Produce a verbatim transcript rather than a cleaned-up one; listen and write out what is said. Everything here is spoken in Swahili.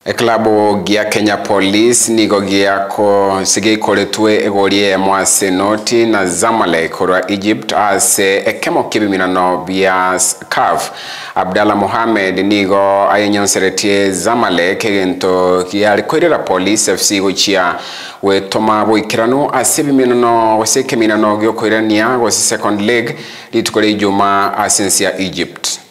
Eklabu gia Kenya Police nigo gia ko sige koletwe egorie mwase noti na Zamalek kora Egypt ase ekemo kibiminano via CAF. Abdallah Mohamed nigo ayenyonseretie Zamalek egento gia rekorera Police F C gochia we toma boikirano ase biminano wase keminano gyo koirania wase second leg litukore Juma asensia Egypt.